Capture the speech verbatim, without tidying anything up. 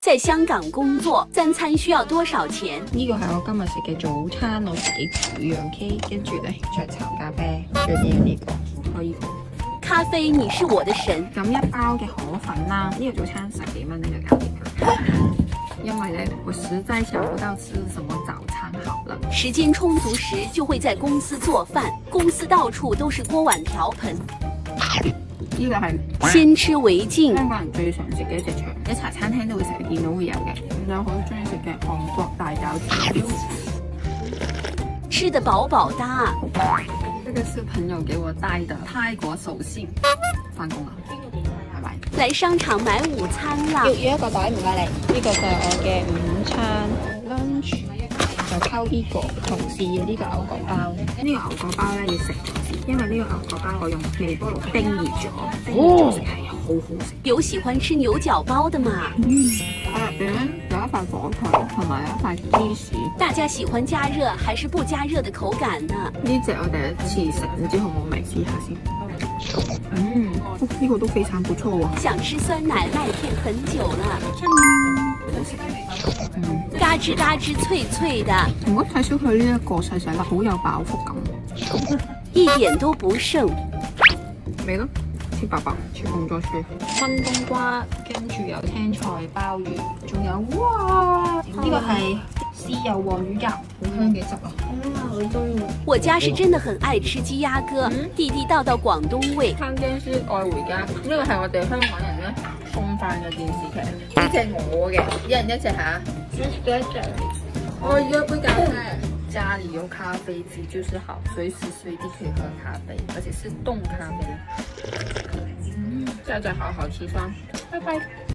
在香港工作，三餐需要多少錢？ 呢個係我今日食嘅早餐，我自己煮樣 K， 跟住咧雀巢咖啡，最緊要呢個可以。 咖啡你是我的神。 咁一包嘅河粉啦，呢、這個早餐十幾蚊呢就搞掂啦。因為咧，我實在想不到吃什麼早餐好了。 時間充足時就會在公司做飯，公司到處都是鍋碗瓢盆。 呢個係先吃為敬。 香港人最常食嘅一隻腸，喺茶餐廳都會成日見到會有嘅。咁有好中意食嘅韓國大餃子， 吃得飽飽的。 呢個是朋友給我帶的泰國壽司。翻工啦，拜拜。 來商場買午餐啦。 要要一個袋唔該你。呢、這個就係我嘅午餐 lunch， 就溝呢、這個同事嘅呢個牛角包。呢、這個牛角包咧要食。因為呢個牛角包我用微波爐叮熱咗，叮熱咗食係好好食。 有喜歡吃牛角包的嗎？ 嗯，我入邊有一塊火腿同埋有一塊芝士。 大家喜歡加熱還是不加熱的口感呢？ 呢隻我第一次食，唔知好唔好味，試下先。嗯，呢、哦這個都非常不錯喎。 想吃酸奶麥片很久了。 嗯， 嘎吱嘎吱脆脆的。 唔好睇小佢呢一個細細粒，好有飽腹感。 一點都不剩。 味咯，切白白，切紅咗雪，炆冬瓜，跟住有青菜鮑魚，仲有哇，呢、這個係豉油黃魚夾，好香嘅汁啊！啊，好中意。 我家是真的很愛吃雞鴨哥，嗯、地地道道廣東味。 餐廳師愛回家，呢、這個係我哋香港人咧送飯嘅電視劇。呢隻我嘅，一人一隻吓。一隻。我要一杯咖啡。家裡有咖啡機就是好，隨時隨地可以喝咖啡，而且是凍咖啡。嗯，再再好好吃飯，拜拜。